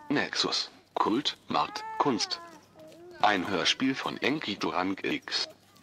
Nexus, Kult, Markt, Kunst. Ein Hörspiel von Enki Durang X.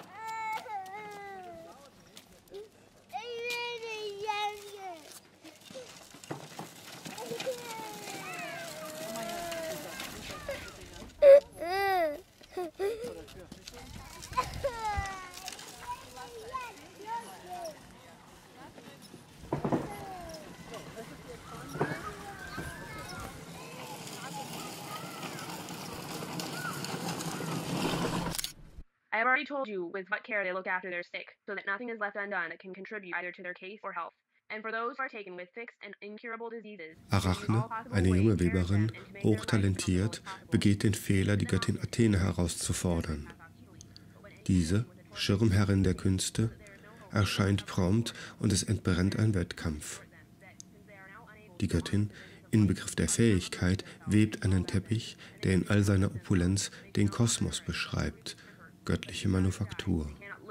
I have already told you with what care they look after their sick, so that nothing is left undone that can contribute either to their case or health. And for those who are taken with fixed and incurable diseases, Arachne, eine junge Weberin, hochtalentiert, begeht den Fehler, die Göttin Athene herauszufordern. Diese, Schirmherrin der Künste, erscheint prompt und es entbrennt ein Wettkampf. Die Göttin, inbegriff der Fähigkeit, webt einen Teppich, der in all seiner Opulenz den Kosmos beschreibt, göttliche Manufaktur.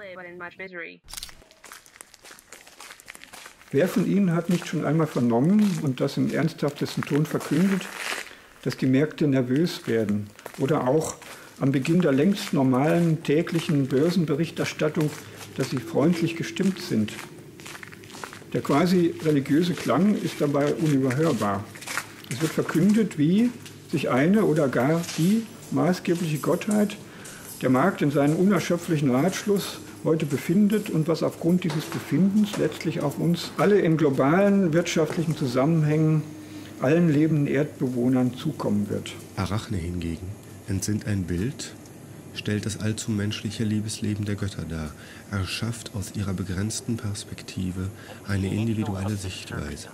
Wer von Ihnen hat nicht schon einmal vernommen und das im ernsthaftesten Ton verkündet, dass die Märkte nervös werden oder auch am Beginn der längst normalen täglichen Börsenberichterstattung, dass sie freundlich gestimmt sind? Der quasi religiöse Klang ist dabei unüberhörbar. Es wird verkündet, wie sich eine oder gar die maßgebliche Gottheit der Markt in seinem unerschöpflichen Ratschluss heute befindet und was aufgrund dieses Befindens letztlich auf uns alle in globalen wirtschaftlichen Zusammenhängen, allen lebenden Erdbewohnern zukommen wird. Arachne hingegen entsinnt ein Bild, stellt das allzu menschliche Liebesleben der Götter dar, erschafft aus ihrer begrenzten Perspektive eine individuelle Sichtweise.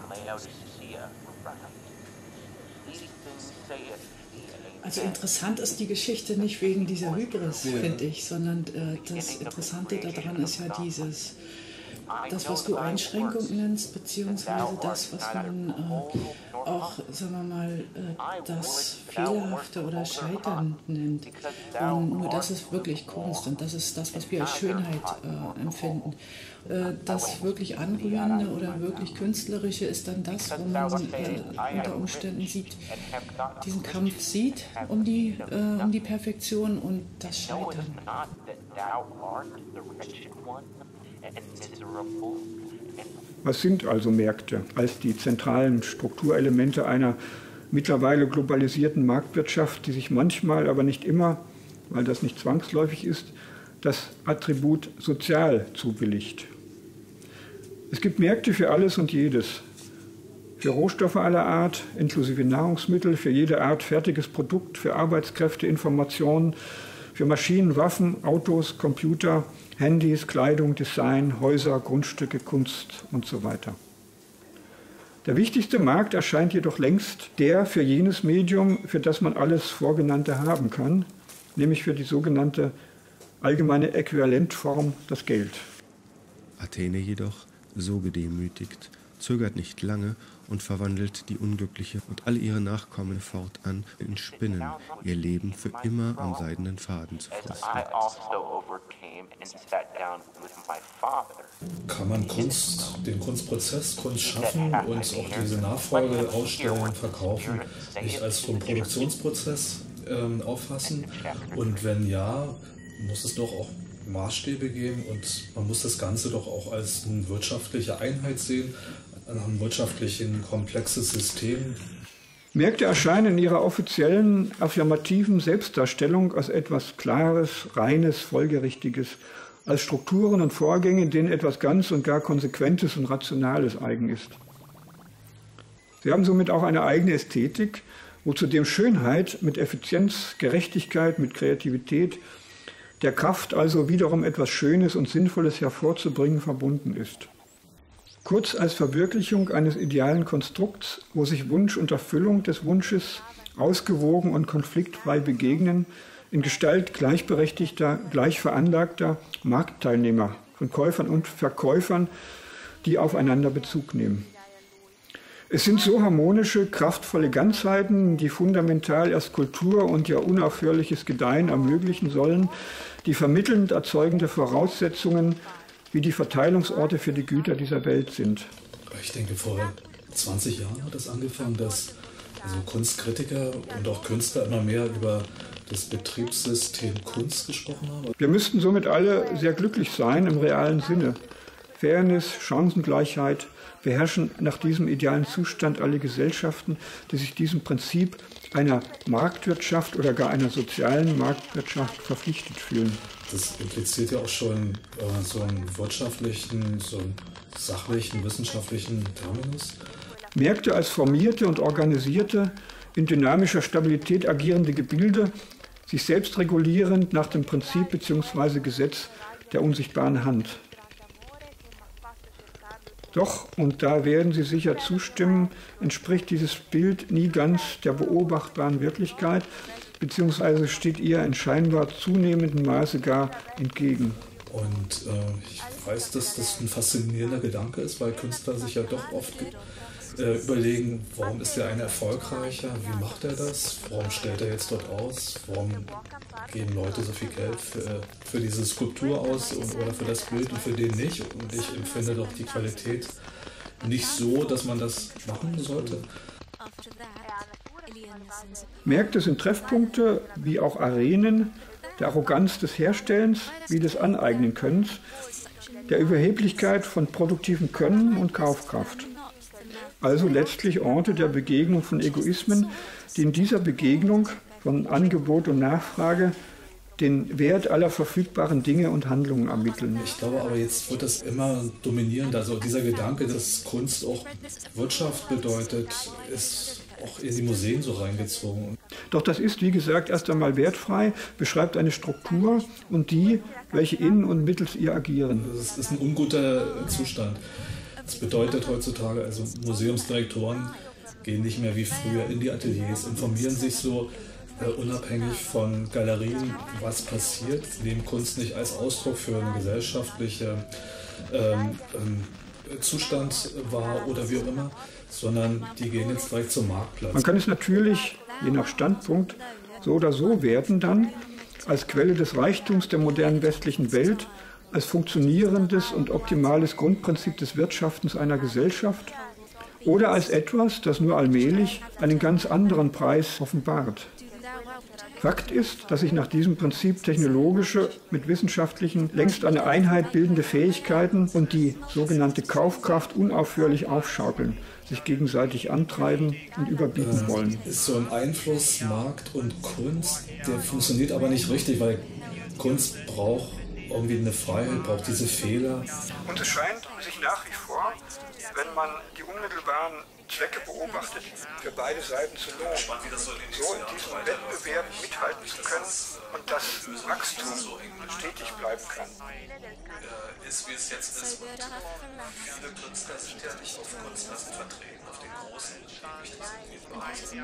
Also interessant ist die Geschichte nicht wegen dieser Hybris, finde ich, sondern das Interessante daran ist ja das, was du Einschränkung nennst, beziehungsweise das, was man auch, sagen wir mal, das Fehlerhafte oder Scheitern nennt. Nur das ist wirklich Kunst und das ist das, was wir als Schönheit empfinden. Das wirklich Anrührende oder wirklich Künstlerische ist dann das, wo man unter Umständen diesen Kampf sieht um die Perfektion und das Scheitern. Was sind also Märkte als die zentralen Strukturelemente einer mittlerweile globalisierten Marktwirtschaft, die sich manchmal, aber nicht immer, weil das nicht zwangsläufig ist, das Attribut sozial zubilligt? Es gibt Märkte für alles und jedes, für Rohstoffe aller Art, inklusive Nahrungsmittel, für jede Art fertiges Produkt, für Arbeitskräfte, Informationen, für Maschinen, Waffen, Autos, Computer, Handys, Kleidung, Design, Häuser, Grundstücke, Kunst und so weiter. Der wichtigste Markt erscheint jedoch längst der für jenes Medium, für das man alles Vorgenannte haben kann, nämlich für die sogenannte allgemeine Äquivalentform, das Geld. Athene jedoch, so gedemütigt, zögert nicht lange und verwandelt die Unglückliche und alle ihre Nachkommen fortan in Spinnen, ihr Leben für immer am seidenen Faden zu fristen. Kann man den Kunstprozess, Kunst schaffen und auch diese Nachfrage ausstellen, verkaufen, nicht als so einen Produktionsprozess auffassen? Und wenn ja, muss es doch auch Maßstäbe geben und man muss das Ganze doch auch als eine wirtschaftliche Einheit sehen, ein wirtschaftlich komplexes System. Märkte erscheinen in ihrer offiziellen, affirmativen Selbstdarstellung als etwas Klares, Reines, Folgerichtiges, als Strukturen und Vorgänge, denen etwas ganz und gar Konsequentes und Rationales eigen ist. Sie haben somit auch eine eigene Ästhetik, wo zudem Schönheit mit Effizienz, Gerechtigkeit, mit Kreativität, der Kraft also wiederum etwas Schönes und Sinnvolles hervorzubringen verbunden ist. Kurz als Verwirklichung eines idealen Konstrukts, wo sich Wunsch und Erfüllung des Wunsches ausgewogen und konfliktfrei begegnen, in Gestalt gleichberechtigter, gleich veranlagter Marktteilnehmer, von Käufern und Verkäufern, die aufeinander Bezug nehmen. Es sind so harmonische, kraftvolle Ganzheiten, die fundamental erst Kultur und ihr unaufhörliches Gedeihen ermöglichen sollen, die vermittelnd erzeugende Voraussetzungen wie die Verteilungsorte für die Güter dieser Welt sind. Ich denke, vor 20 Jahren hat es angefangen, dass also Kunstkritiker und auch Künstler immer mehr über das Betriebssystem Kunst gesprochen haben. Wir müssten somit alle sehr glücklich sein im realen Sinne. Fairness, Chancengleichheit beherrschen nach diesem idealen Zustand alle Gesellschaften, die sich diesem Prinzip einer Marktwirtschaft oder gar einer sozialen Marktwirtschaft verpflichtet fühlen. Das impliziert ja auch schon so einen wirtschaftlichen, so einen sachlichen, wissenschaftlichen Terminus. Märkte als formierte und organisierte, in dynamischer Stabilität agierende Gebilde, sich selbst regulierend nach dem Prinzip bzw. Gesetz der unsichtbaren Hand. Doch, und da werden Sie sicher zustimmen, entspricht dieses Bild nie ganz der beobachtbaren Wirklichkeit, beziehungsweise steht ihr in scheinbar zunehmendem Maße gar entgegen. Und ich weiß, dass das ein faszinierender Gedanke ist, weil Künstler sich ja doch oft überlegen, warum ist der eine erfolgreicher, wie macht er das, warum stellt er jetzt dort aus, warum geben Leute so viel Geld für diese Skulptur aus oder für das Bild und für den nicht. Und ich empfinde doch die Qualität nicht so, dass man das machen sollte. Märkte sind Treffpunkte, wie auch Arenen, der Arroganz des Herstellens wie des Aneignenkönnens, der Überheblichkeit von produktivem Können und Kaufkraft. Also letztlich Orte der Begegnung von Egoismen, die in dieser Begegnung von Angebot und Nachfrage den Wert aller verfügbaren Dinge und Handlungen ermitteln. Ich glaube aber, jetzt wird das immer dominierend. Also dieser Gedanke, dass Kunst auch Wirtschaft bedeutet, ist auch in die Museen so reingezogen. Doch das ist, wie gesagt, erst einmal wertfrei, beschreibt eine Struktur und die, welche in und mittels ihr agieren. Das ist ein unguter Zustand. Das bedeutet heutzutage, also Museumsdirektoren gehen nicht mehr wie früher in die Ateliers, informieren sich so unabhängig von Galerien, was passiert, nehmen Kunst nicht als Ausdruck für einen gesellschaftlichen Zustand wahr oder wie auch immer, sondern die gehen jetzt direkt zum Marktplatz. Man kann es natürlich, je nach Standpunkt, so oder so werten dann, als Quelle des Reichtums der modernen westlichen Welt, als funktionierendes und optimales Grundprinzip des Wirtschaftens einer Gesellschaft oder als etwas, das nur allmählich einen ganz anderen Preis offenbart. Fakt ist, dass sich nach diesem Prinzip technologische, mit wissenschaftlichen längst eine Einheit bildende Fähigkeiten und die sogenannte Kaufkraft unaufhörlich aufschaukeln, sich gegenseitig antreiben und überbieten wollen. Ist so ein Einfluss Markt und Kunst, der funktioniert aber nicht richtig, weil Kunst braucht irgendwie eine Freiheit, braucht diese Fehler. Und es scheint sich nach wie vor, wenn man die unmittelbaren Zwecke beobachtet, für beide Seiten zu lohnen, so in diesem Wettbewerb mithalten zu können und das Wachstum stetig bleiben kann. Ist wie es jetzt ist und viele Künstler sind ja nicht auf Kunstmessen vertreten, auf den großen, die wichtig sind,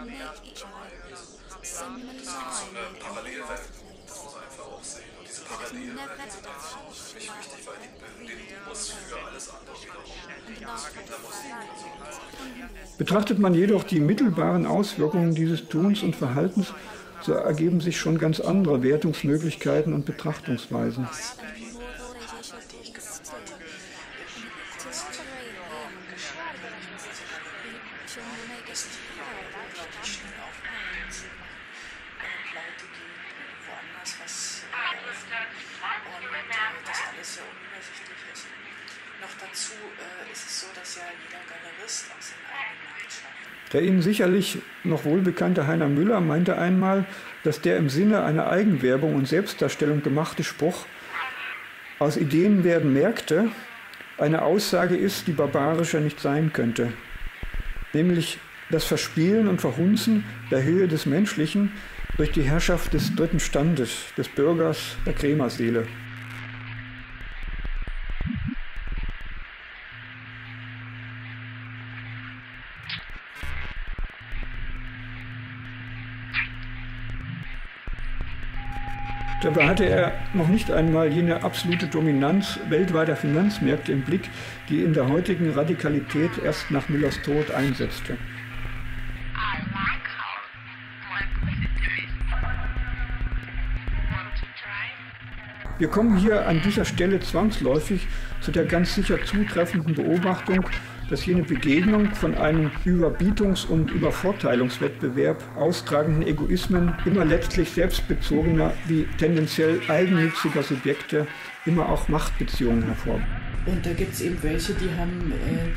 das ist so eine Parallelwelt, das muss man einfach auch sehen. Und diese Parallelwelten sind einfach für mich wichtig, weil die bilden den Humus für alles andere wiederum. Das gibt der Musik und so. Betrachtet man jedoch die mittelbaren Auswirkungen dieses Tuns und Verhaltens, so ergeben sich schon ganz andere Wertungsmöglichkeiten und Betrachtungsweisen. Der Ihnen sicherlich noch wohlbekannte Heiner Müller meinte einmal, dass der im Sinne einer Eigenwerbung und Selbstdarstellung gemachte Spruch „Aus Ideen werden Märkte" eine Aussage ist, die barbarischer nicht sein könnte. Nämlich das Verspielen und Verhunzen der Höhe des Menschlichen durch die Herrschaft des dritten Standes, des Bürgers, der Krämerseele. Dabei hatte er noch nicht einmal jene absolute Dominanz weltweiter Finanzmärkte im Blick, die in der heutigen Radikalität erst nach Müllers Tod einsetzte. Wir kommen hier an dieser Stelle zwangsläufig zu der ganz sicher zutreffenden Beobachtung, dass jene Begegnung von einem Überbietungs- und Übervorteilungswettbewerb austragenden Egoismen immer letztlich selbstbezogener wie tendenziell eigennütziger Subjekte immer auch Machtbeziehungen hervorbringen. Und da gibt es eben welche, die haben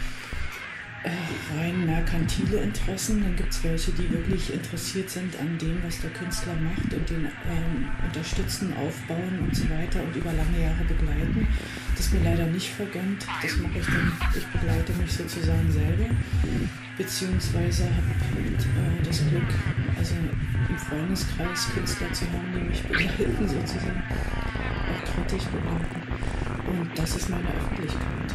rein merkantile Interessen, dann gibt es welche, die wirklich interessiert sind an dem, was der Künstler macht und den unterstützen, aufbauen und so weiter und über lange Jahre begleiten. Das ist mir leider nicht vergönnt, das mache ich dann, ich begleite mich sozusagen selber, beziehungsweise habe das Glück, also im Freundeskreis Künstler zu haben, die mich begleiten sozusagen, auch kritisch begleiten. Und das ist meine Öffentlichkeit.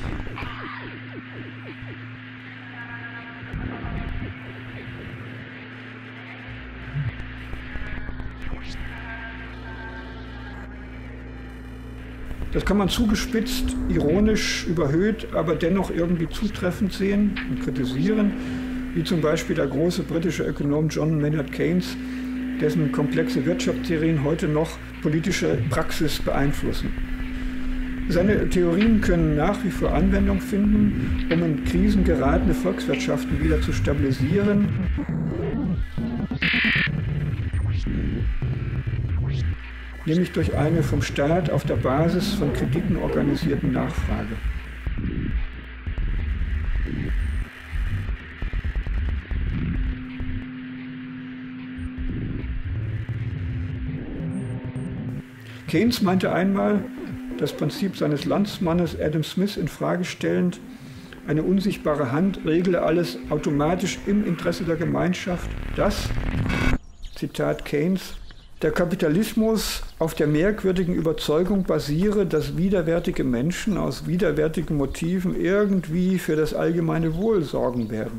Das kann man zugespitzt, ironisch, überhöht, aber dennoch irgendwie zutreffend sehen und kritisieren, wie zum Beispiel der große britische Ökonom John Maynard Keynes, dessen komplexe Wirtschaftstheorien heute noch politische Praxis beeinflussen. Seine Theorien können nach wie vor Anwendung finden, um in Krisen geratene Volkswirtschaften wieder zu stabilisieren. Nämlich durch eine vom Staat auf der Basis von Krediten organisierten Nachfrage. Keynes meinte einmal, das Prinzip seines Landsmannes Adam Smith in Frage stellend, eine unsichtbare Hand regle alles automatisch im Interesse der Gemeinschaft, dass, Zitat Keynes, der Kapitalismus auf der merkwürdigen Überzeugung basiere, dass widerwärtige Menschen aus widerwärtigen Motiven irgendwie für das allgemeine Wohl sorgen werden.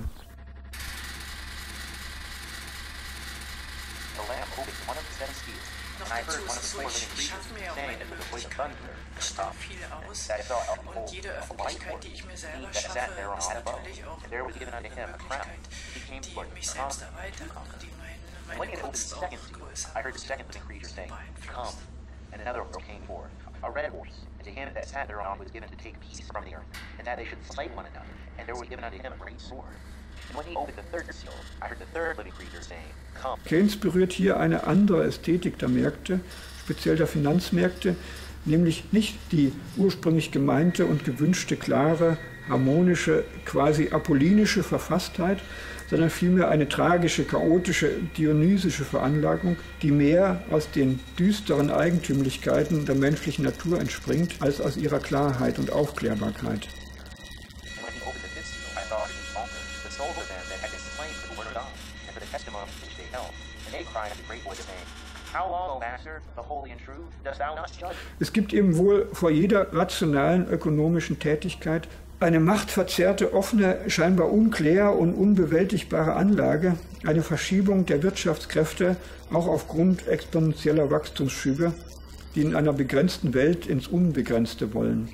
Ich schaffe mir ja auch meine Möglichkeiten. Ich stelle viel aus und jede Öffentlichkeit, die ich mir selber schaffe, ist natürlich auch eine Möglichkeit, die mich selbst erweitert und die meine Kunst auch größer beeinflusst. And another came forth, a red horse, and to him that sat thereon was given to take peace from the earth, and that they should slay one another, and there was given unto him a great sword. And when he opened the third seal, I heard the third living creature saying, Come. Keynes berührt hier eine andere Ästhetik der Märkte, speziell der Finanzmärkte, nämlich nicht die ursprünglich gemeinte und gewünschte klare, harmonische, quasi apollinische Verfasstheit, sondern vielmehr eine tragische, chaotische, dionysische Veranlagung, die mehr aus den düsteren Eigentümlichkeiten der menschlichen Natur entspringt, als aus ihrer Klarheit und Aufklärbarkeit. Es gibt eben wohl vor jeder rationalen ökonomischen Tätigkeit eine machtverzerrte, offene, scheinbar unklär und unbewältigbare Anlage, eine Verschiebung der Wirtschaftskräfte, auch aufgrund exponentieller Wachstumsschübe, die in einer begrenzten Welt ins Unbegrenzte wollen.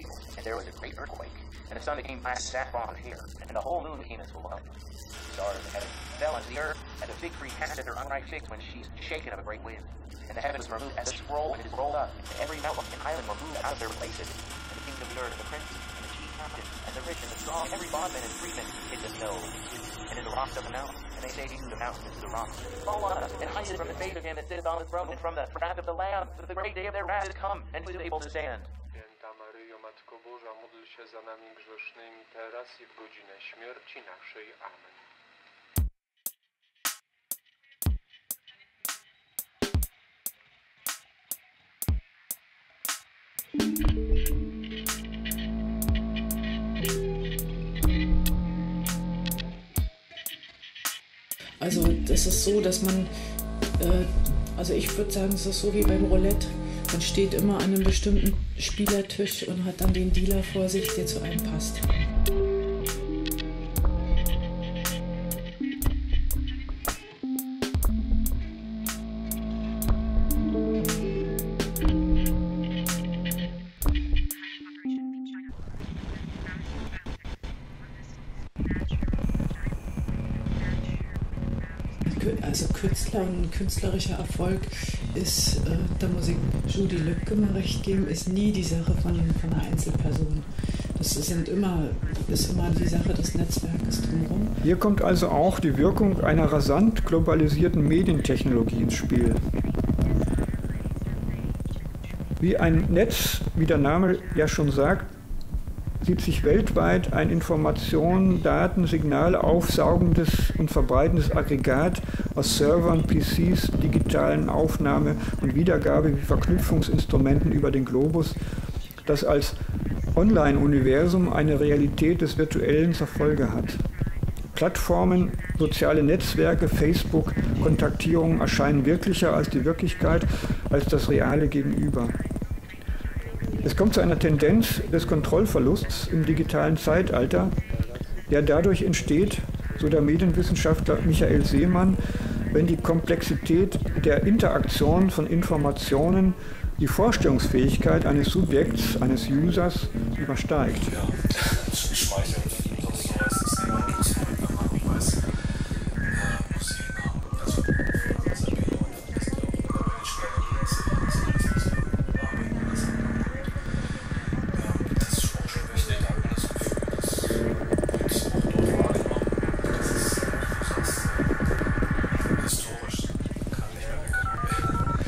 And the heavens were moved as a scroll when it is rolled up, and every mountain and island were moved out of their places. And the kings of the earth, the prince, and the chief captain, and the rich and the strong, every bondman and freeman, hid themselves and in the rocks of the mountain. And they say to the mountain and to the rocks, Fall on us, and hide us from the face of him that sitteth on the throne, and from the wrath of the Lamb, for the great day of their wrath is come, and who is able to stand? Święta Maryjo, Matko Boża, módl się za nami grzesznymi, teraz i w godzinę śmierci naszej. Amen. Also das ist so, dass man, also ich würde sagen, es ist so wie beim Roulette. Man steht immer an einem bestimmten Spielertisch und hat dann den Dealer vor sich, der zu einem passt. Also Künstler und künstlerischer Erfolg ist, da muss ich Judy Lübke mal recht geben, ist nie die Sache von einer Einzelperson. ist immer die Sache des Netzwerkes drumherum. Hier kommt also auch die Wirkung einer rasant globalisierten Medientechnologie ins Spiel. Wie ein Netz, wie der Name ja schon sagt, sieht sich weltweit ein Informationen-, Daten-, Signale aufsaugendes und verbreitendes Aggregat aus Servern, PCs, digitalen Aufnahme- und Wiedergabe- wie Verknüpfungsinstrumenten über den Globus, das als Online-Universum eine Realität des Virtuellen zur Folge hat. Plattformen, soziale Netzwerke, Facebook, Kontaktierungen erscheinen wirklicher als die Wirklichkeit, als das reale Gegenüber. Es kommt zu einer Tendenz des Kontrollverlusts im digitalen Zeitalter, der dadurch entsteht, so der Medienwissenschaftler Michael Seemann, wenn die Komplexität der Interaktion von Informationen die Vorstellungsfähigkeit eines Subjekts, eines Users übersteigt. Ja, speichern doch so als System und muss man, wenn man weiß, Musik haben, also das ist schon wichtig, da hat man das Gefühl, das wird auch dort wahrgenommen, das ist, du sagst, historisch, kann nicht mehr weggenommen werden.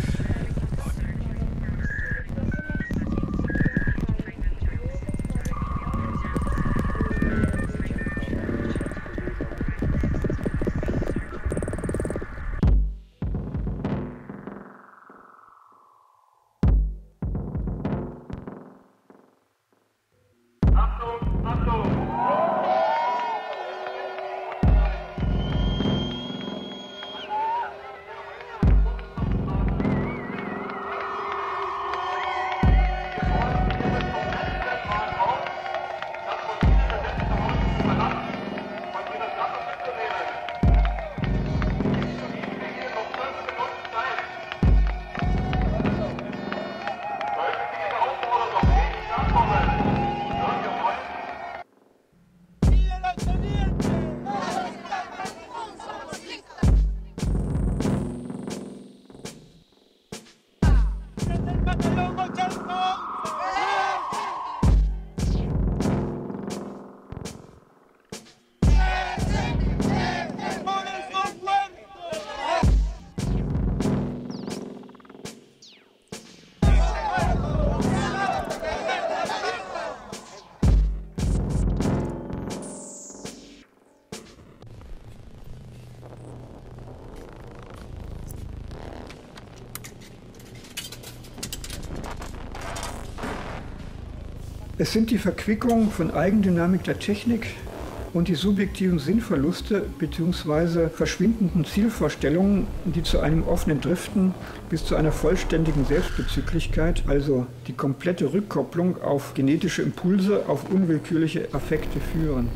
Es sind die Verquickung von Eigendynamik der Technik und die subjektiven Sinnverluste bzw. verschwindenden Zielvorstellungen, die zu einem offenen Driften bis zu einer vollständigen Selbstbezüglichkeit, also die komplette Rückkopplung auf genetische Impulse, auf unwillkürliche Affekte führen.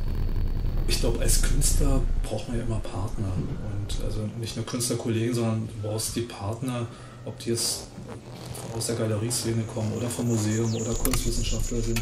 Ich glaube, als Künstler braucht man ja immer Partner. Und also nicht nur Künstlerkollegen, sondern du brauchst die Partner, ob die jetzt aus der Galerieszene kommen oder vom Museum oder Kunstwissenschaftler sind.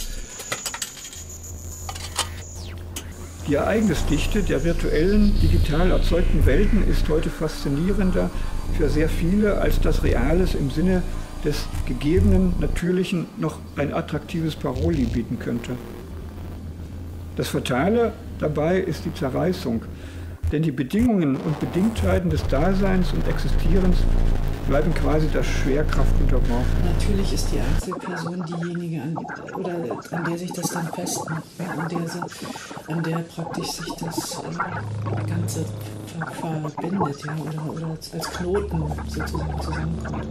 Die Ereignisdichte der virtuellen, digital erzeugten Welten ist heute faszinierender für sehr viele, als das Reales im Sinne des gegebenen, Natürlichen noch ein attraktives Paroli bieten könnte. Das Fatale dabei ist die Zerreißung, denn die Bedingungen und Bedingtheiten des Daseins und Existierens bleiben quasi der Schwerkraft unterworfen. Natürlich ist die Einzelperson diejenige, an der sich das dann festmacht, an der praktisch sich das Ganze verbindet, ja, oder als Knoten sozusagen zusammenkommt.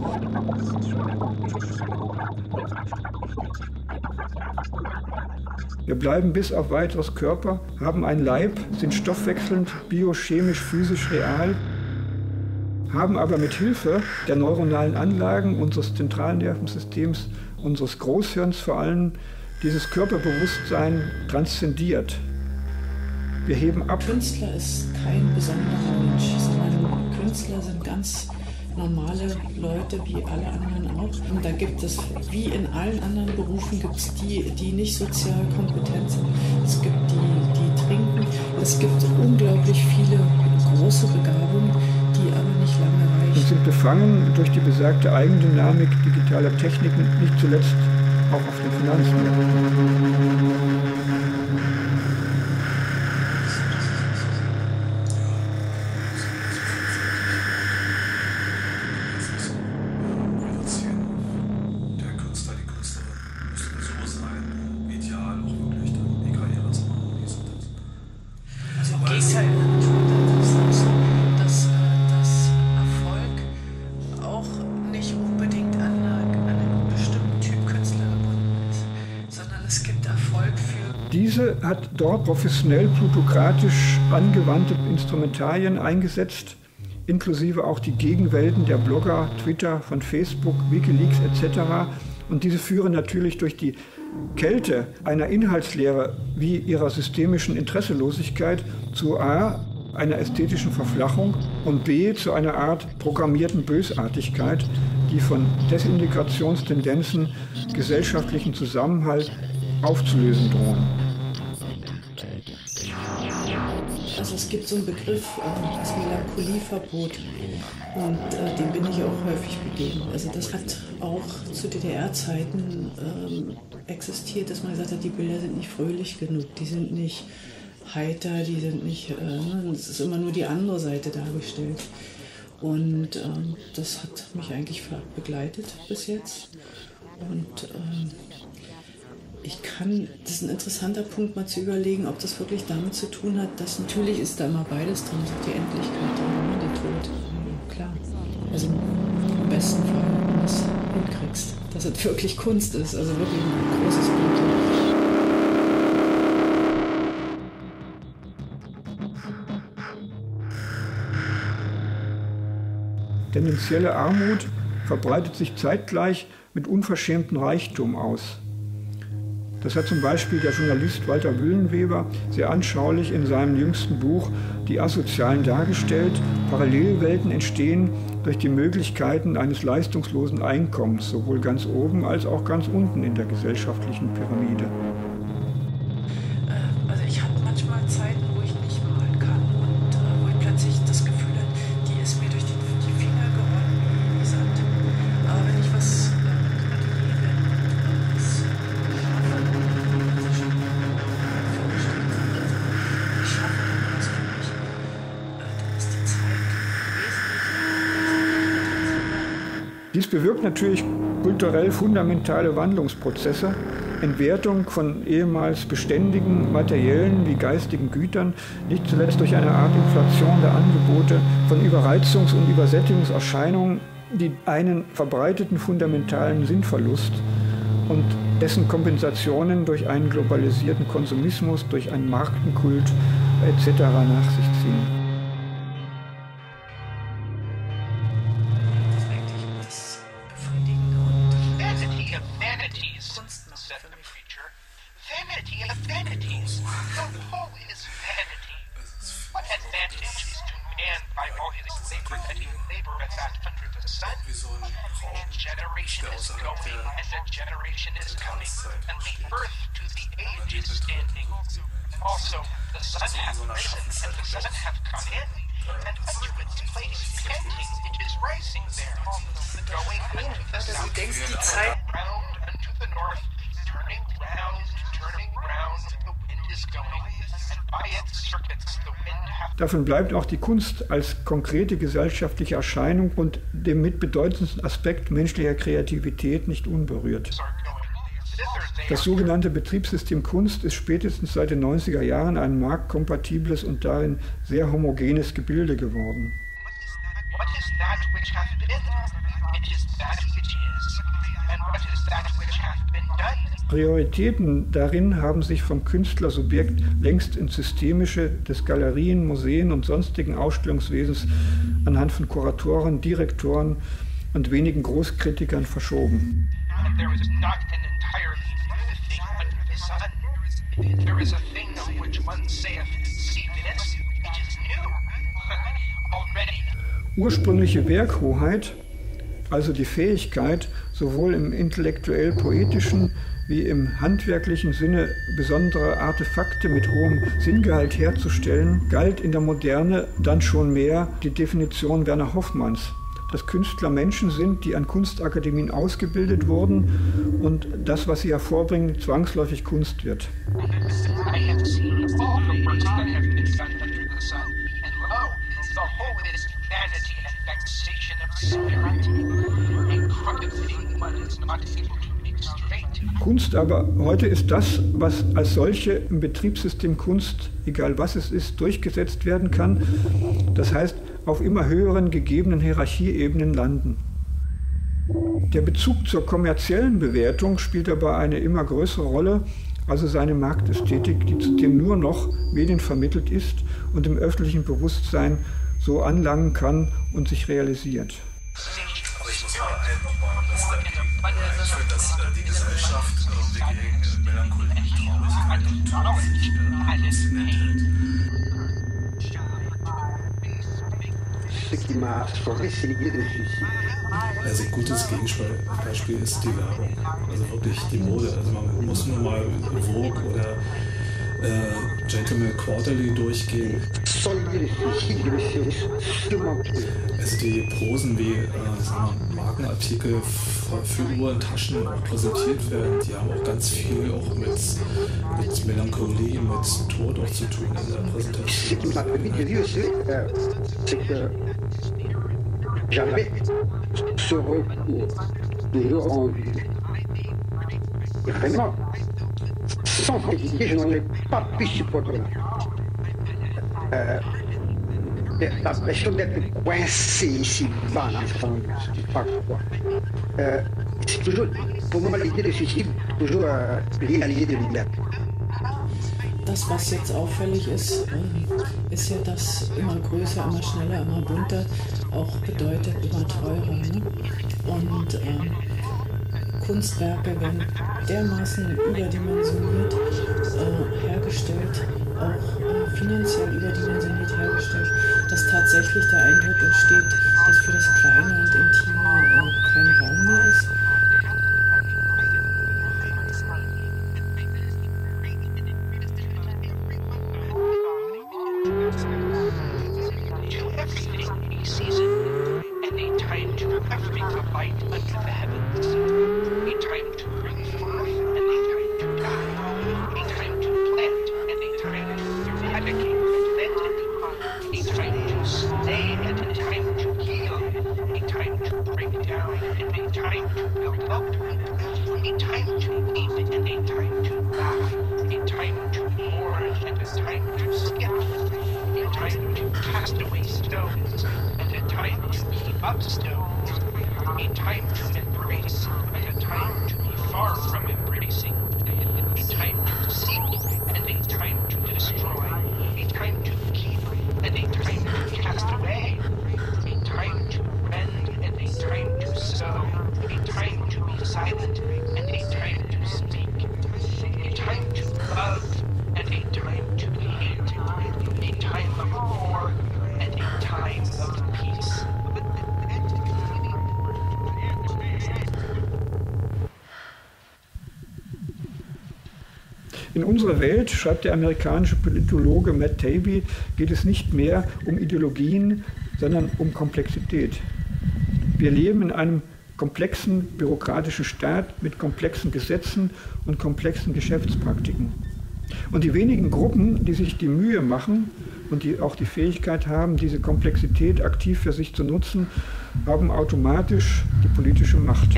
Wir bleiben bis auf weiteres Körper, haben einen Leib, sind stoffwechselnd, biochemisch, physisch real, haben aber mit Hilfe der neuronalen Anlagen unseres Zentralnervensystems, unseres Großhirns vor allem, dieses Körperbewusstsein transzendiert. Wir heben ab. Künstler ist kein besonderer Mensch, sondern Künstler sind ganz normale Leute wie alle anderen auch. Und da gibt es, wie in allen anderen Berufen, gibt es die nicht sozial kompetent sind. Es gibt die trinken. Es gibt unglaublich viele große Begabungen, die aber nicht lange reichen. Und sind befangen durch die besagte Eigendynamik digitaler Techniken, nicht zuletzt auch auf den Finanzmärkten. Diese hat dort professionell plutokratisch angewandte Instrumentarien eingesetzt, inklusive auch die Gegenwelten der Blogger, Twitter, von Facebook, Wikileaks etc. Und diese führen natürlich durch die Kälte einer Inhaltslehre wie ihrer systemischen Interesselosigkeit zu a. einer ästhetischen Verflachung und b. zu einer Art programmierten Bösartigkeit, die von Desintegrationstendenzen gesellschaftlichen Zusammenhalt aufzulösen drohen. Also es gibt so einen Begriff, das Melancholieverbot, und dem bin ich auch häufig begegnet. Also das hat auch zu DDR-Zeiten existiert, dass man gesagt hat, die Bilder sind nicht fröhlich genug, die sind nicht heiter, die sind nicht, es ist immer nur die andere Seite dargestellt. Und das hat mich eigentlich begleitet bis jetzt. Und das ist ein interessanter Punkt, mal zu überlegen, ob das wirklich damit zu tun hat, dass natürlich ist da immer beides drin, ist auch die Endlichkeit drin, der Tod, klar. Also im besten Fall, wenn du das hinkriegst, dass es wirklich Kunst ist, also wirklich ein großes Bild. Tendenzielle Armut verbreitet sich zeitgleich mit unverschämtem Reichtum aus. Das hat zum Beispiel der Journalist Walter Wüllenweber sehr anschaulich in seinem jüngsten Buch Die Asozialen dargestellt. Parallelwelten entstehen durch die Möglichkeiten eines leistungslosen Einkommens, sowohl ganz oben als auch ganz unten in der gesellschaftlichen Pyramide. Also ich habe manchmal Zeiten, wo ich nicht malen kann und wo ich plötzlich das Gefühl habe, die ist mir durch die Finger geronnen wie Sand. Aber wenn ich was Dies bewirkt natürlich kulturell fundamentale Wandlungsprozesse, Entwertung von ehemals beständigen materiellen wie geistigen Gütern, nicht zuletzt durch eine Art Inflation der Angebote von Überreizungs- und Übersättigungserscheinungen, die einen verbreiteten fundamentalen Sinnverlust und dessen Kompensationen durch einen globalisierten Konsumismus, durch einen Markenkult etc. nach sich ziehen. Davon bleibt auch die Kunst als konkrete gesellschaftliche Erscheinung und dem mitbedeutendsten Aspekt menschlicher Kreativität nicht unberührt. Das sogenannte Betriebssystem Kunst ist spätestens seit den 90er Jahren ein marktkompatibles und darin sehr homogenes Gebilde geworden. Prioritäten darin haben sich vom Künstlersubjekt längst ins Systemische des Galerien, Museen und sonstigen Ausstellungswesens anhand von Kuratoren, Direktoren und wenigen Großkritikern verschoben. Ursprüngliche Werkhoheit, also die Fähigkeit, sowohl im intellektuell-poetischen wie im handwerklichen Sinne besondere Artefakte mit hohem Sinngehalt herzustellen, galt in der Moderne dann schon mehr die Definition Werner Hoffmanns. dass Künstler Menschen sind, die an Kunstakademien ausgebildet wurden und das, was sie hervorbringen, zwangsläufig Kunst wird. Kunst aber heute ist das, was als solche im Betriebssystem Kunst, egal was es ist, durchgesetzt werden kann. Das heißt, auf immer höheren gegebenen Hierarchieebenen landen. Der Bezug zur kommerziellen Bewertung spielt dabei eine immer größere Rolle, also seine Marktästhetik, die zudem nur noch medienvermittelt ist und im öffentlichen Bewusstsein so anlangen kann und sich realisiert. Aber ich muss mal nochmal was dagegen. Ich finde, dass die Gesellschaft gegen Melancholie, Traurigkeit und halluziniert. Also ein gutes Gegenbeispiel ist die Werbung, also wirklich die Mode. Also man muss nur mal Vogue oder Gentleman Quarterly durchgehen. Also die Prosen wie Markenartikel für Uhrentaschen auch präsentiert werden, die haben auch ganz viel auch mit Melancholie, mit Tod auch zu tun in der Präsentation. J'avais ce recours toujours en vue. Et vraiment, sans critiquer, je n'aurais pas pu supporter l'impression d'être coincé ici bas dans ce monde, je ne sais pas pourquoi. C'est toujours, pour moi, l'idée de suicide, toujours liée à l'idée de liberté. Das, was jetzt auffällig ist, ist ja, dass immer größer, immer schneller, immer bunter auch bedeutet immer teurer. Ne? Und Kunstwerke werden dermaßen überdimensioniert hergestellt, auch finanziell überdimensioniert hergestellt, dass tatsächlich der Eindruck entsteht, dass für das Kleine und Intime kein Raum mehr ist. In unserer Welt, schreibt der amerikanische Politologe Matt Taibbi, geht es nicht mehr um Ideologien, sondern um Komplexität. Wir leben in einem komplexen bürokratischen Staat mit komplexen Gesetzen und komplexen Geschäftspraktiken. Und die wenigen Gruppen, die sich die Mühe machen und die auch die Fähigkeit haben, diese Komplexität aktiv für sich zu nutzen, haben automatisch die politische Macht.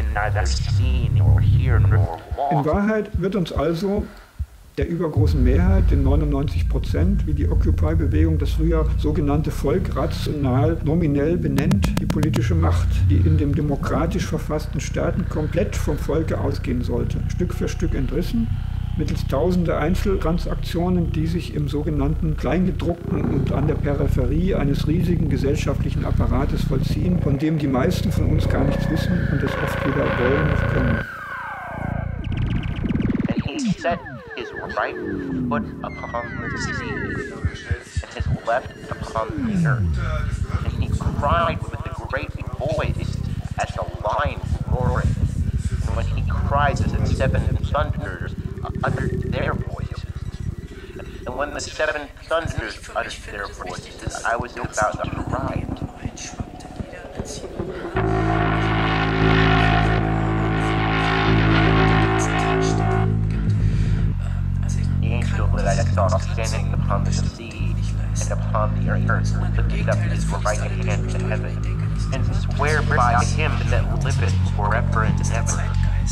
In Wahrheit wird uns also der übergroßen Mehrheit, den 99%, wie die Occupy-Bewegung das früher sogenannte Volk rational, nominell benennt, die politische Macht, die in dem demokratisch verfassten Staaten komplett vom Volke ausgehen sollte, Stück für Stück entrissen, mittels tausender Einzeltransaktionen, die sich im sogenannten Kleingedruckten und an der Peripherie eines riesigen gesellschaftlichen Apparates vollziehen, von dem die meisten von uns gar nichts wissen und es oft weder wollen noch können. His right foot upon the sea, and his left upon the earth. And he cried with a great voice as the lion roaring. And when he cried, the 7 thunderers uttered their voices. And when the 7 thunderers uttered their voices, I was about to cry. standing upon the sea and upon the earth, lift up his right hand to heaven, and swear by him that liveth forever and ever.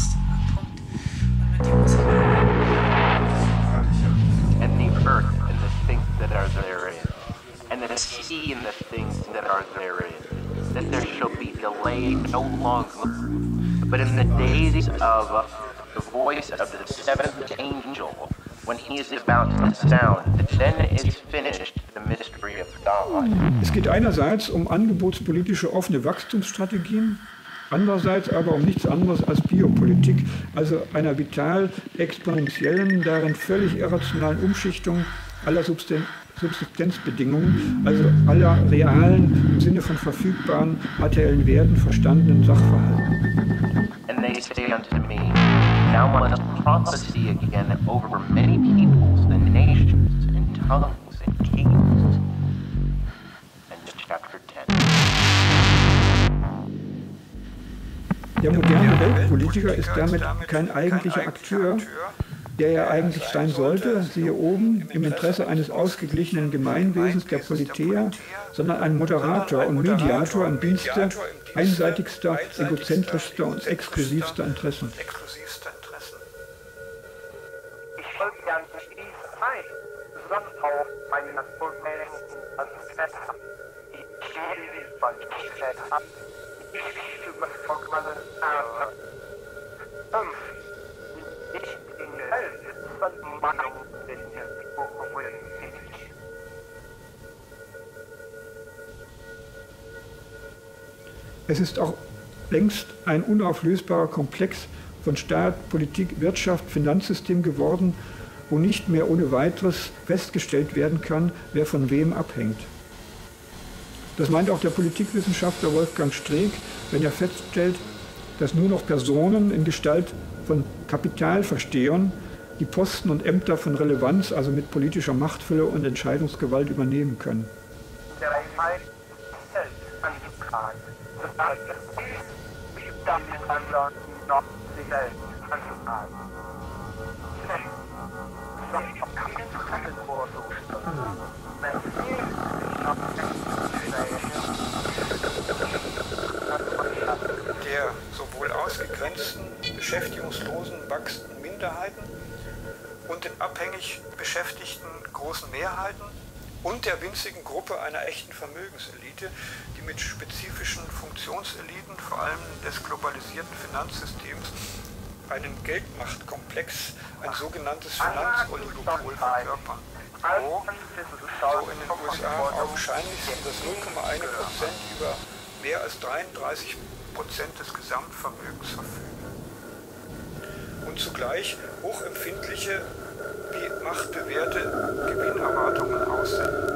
And the earth and the things that are therein, and the sea and the things that are therein, that there shall be delay no longer, but in the days of the voice of the seventh angel, when he is about to sound, then is finished the mystery of God. Es geht einerseits um angebotspolitische offene Wachstumsstrategien, andererseits aber um nichts anderes als Biopolitik, also einer vital exponentiellen, darin völlig irrationalen Umschichtung aller Subsistenzbedingungen, also aller realen, im Sinne von verfügbaren materiellen Werten verstandenen Sachverhalten. And they say unto me, now must prophecy again over many peoples and nations and tongues and kings. And chapter 10. Der moderne Weltpolitiker ist damit kein eigentlicher Akteur, der er eigentlich sein sollte, siehe oben, im Interesse eines ausgeglichenen Gemeinwesens der Politeia, sondern ein Moderator und Mediator im Dienste einseitigster, egozentrischster und exklusivster Interessen. Ich wollte gern diese Zeit, besonders auch meine Naturmengen als Wetter. Ich stehe wie von Wetter. Ich stehe über vollkommene Erde. Ich bin Welt von Meinung in der Politik. Es ist auch längst ein unauflösbarer Komplex von Staat, Politik, Wirtschaft, Finanzsystem geworden, wo nicht mehr ohne weiteres festgestellt werden kann, wer von wem abhängt. Das meint auch der Politikwissenschaftler Wolfgang Streeck, wenn er feststellt, dass nur noch Personen in Gestalt von Kapitalverstehern die Posten und Ämter von Relevanz, also mit politischer Machtfülle und Entscheidungsgewalt übernehmen können. Der Einheit hält an die Frage. Das heißt, wie damit anderen noch die Welt anzutragen. Der sowohl ausgegrenzten, beschäftigungslosen, wachsenden Minderheiten und den abhängig beschäftigten großen Mehrheiten und der winzigen Gruppe einer echten Vermögenselite, die mit spezifischen Funktionseliten, vor allem des globalisierten Finanzsystems, einen Geldmachtkomplex, ein sogenanntes Finanzoligopol verkörpern, wo, so in den USA, augenscheinlich das 0,1% über mehr als 33% des Gesamtvermögens verfügen und zugleich hochempfindliche wie machtbewährte Gewinnerwartungen aussenden.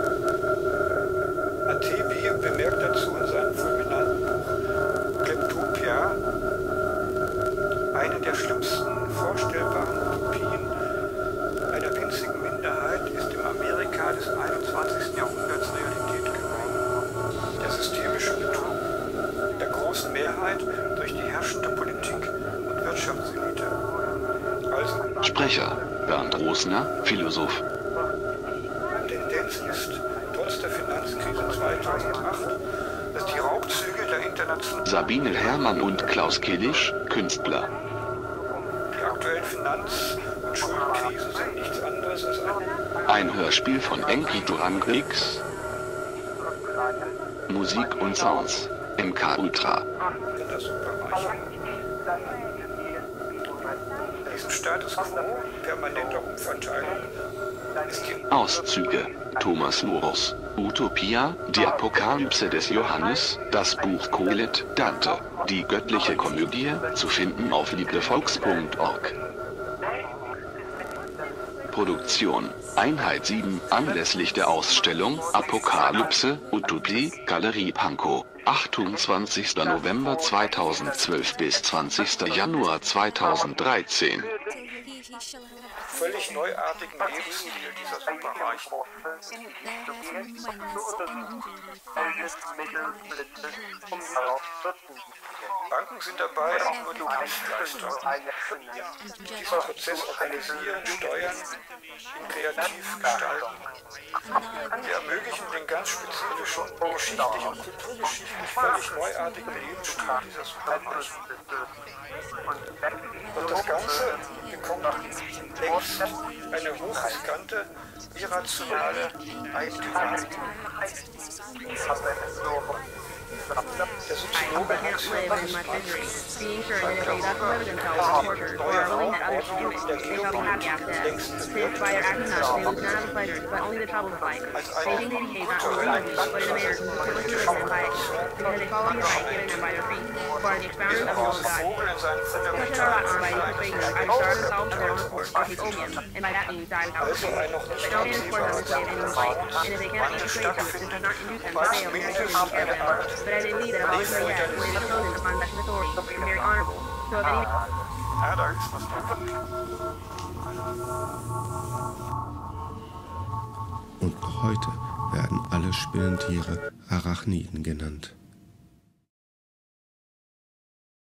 Atebi bemerkt dazu in seinem fulminanten Buch Kleptopia, eine der schlimmsten vorstellbaren Utopien einer winzigen Minderheit ist im Amerika des 21. Jahrhunderts Realität geworden. Der systemische Betrug der großen Mehrheit durch die herrschende Politik und Wirtschaftselite. Also Sprecher Bernd Rosner, Philosoph. Tendenz ist, trotz der Finanzkrise 2008, dass die Raubzüge der internationalen Sabine Herrmann und Klaus Killisch, Künstler. Die aktuellen Finanz- und Schuldenkrisen sind nichts anderes als Ein Hörspiel von Enki Durang X. Musik und Sounds. MK Ultra. der Superreichen. Diesen Status quo permanenter Umverteilung ist die Auszüge. Thomas Morus. Utopia, die Apokalypse des Johannes, das Buch Kohelet, Dante, die göttliche Komödie, zu finden auf liebevolks.org. Produktion Einheit 7 anlässlich der Ausstellung Apokalypse, Utopie, Galerie Pankow, 28. November 2012 bis 20. Januar 2013. völlig neuartigen Lebensstil dieser Superreichen. Banken sind dabei auch nur die Dienstleister. Diesen Prozess organisieren, steuern, ihn kreativ gestalten. Wir ermöglichen den ganz spezifischen, geschichtlich und kulturgeschichtlich völlig neuartigen Lebensstil dieser Superreichen. Und das Ganze bekommt längst eine hochriskante, irrationale Eigendynamik. Der Soziologe Hans Hermann being sure that if they thus deliver themselves to torture or are willing that others do it, they shall be happy after death. Since by their acting thus, they lose none of the pleasures, but only the troubles of life. They think they behave not only reasonably, but in a manner consistent with religion and piety, because they follow the right given them by their creed, who are the expounders of the will of God. Such are wrought on by these persuasions, either starve themselves of their own accord, or take opium, and by that means die without pain. But no man is forced on this way of anyone's life, and if they cannot be persuaded to it, this does not induce them to fail in their activity and care for them. But as they lead an voluntary act, when it is chosen upon such an authority, it is very honorable. So if any... Und noch heute werden alle Spinnentiere Arachniden genannt.